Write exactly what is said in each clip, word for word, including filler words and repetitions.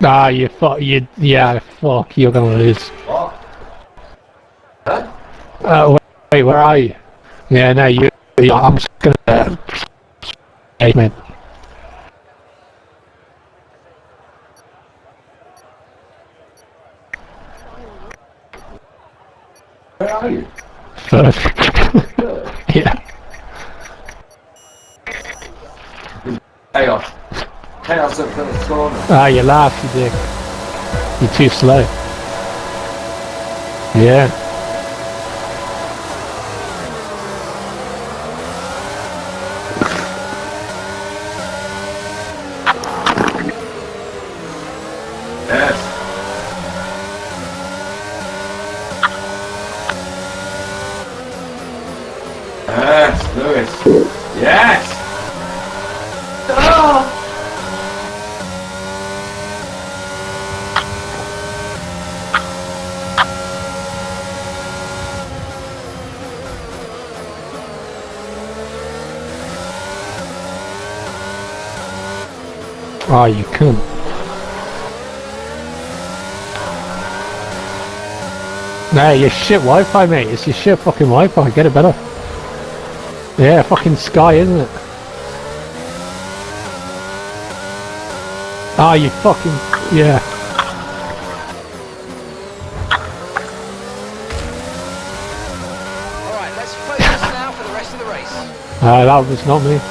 Ah, you fuck, you, yeah, fuck, you're gonna lose. What? Huh? Uh, wait, wait, where are you? Yeah, no, you, you I'm just gonna, uh, hey, man. Where are you? First. Yeah. Chaos. Chaos at the corner. Ah, you laugh, you dick. You're too slow. Yeah. Yes. Yes, Lewis. Yes! Oh! Oh, you cunt. Nah, your shit Wi-Fi, mate. It's your shit fucking Wi-Fi. Get it better. Yeah, fucking Sky, isn't it? Ah, you fucking... Yeah. Alright, let's focus now for the rest of the race. Ah, that was not me.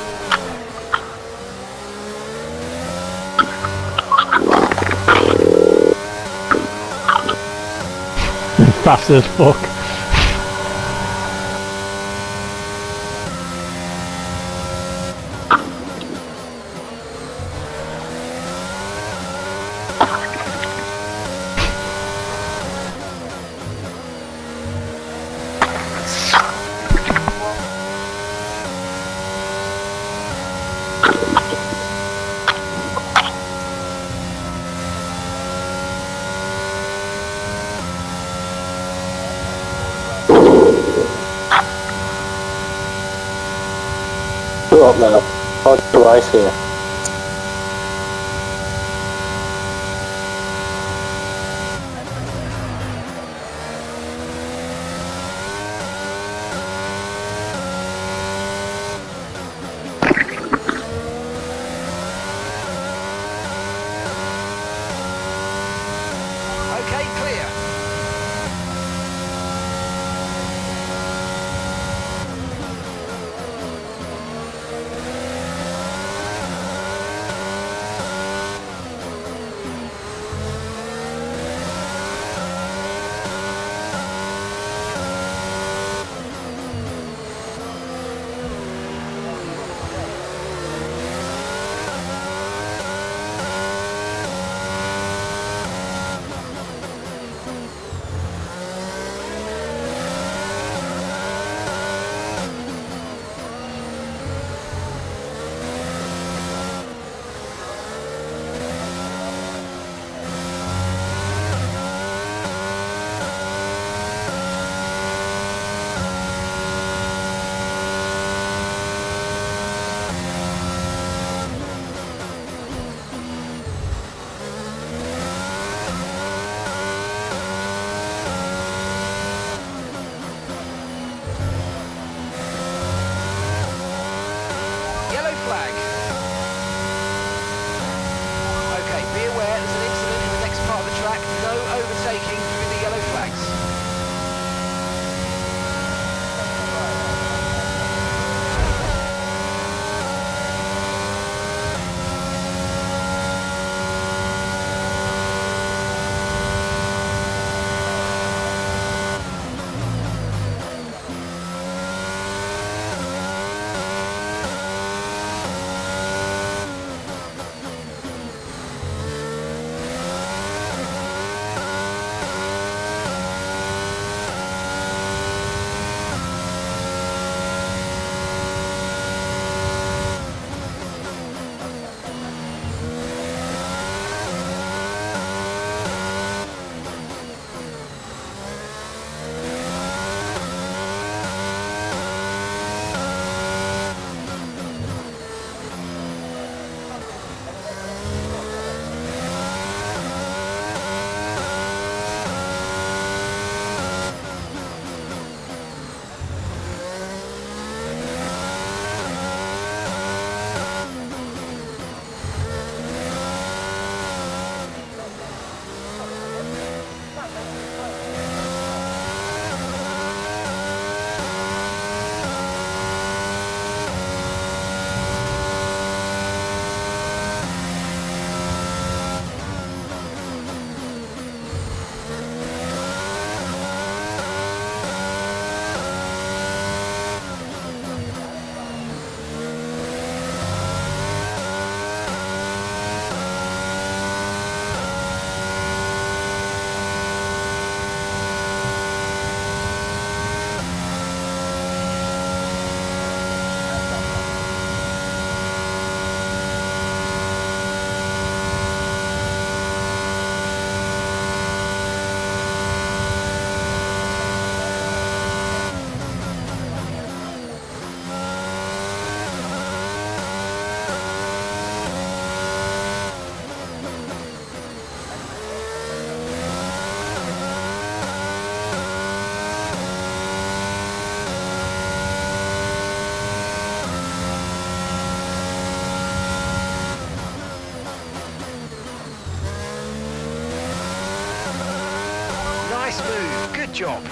Fast as fuck. Up now. Hard to race here. Okay, clear. Good job.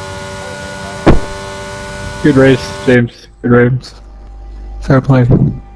Good race, James. Good race. Fair play.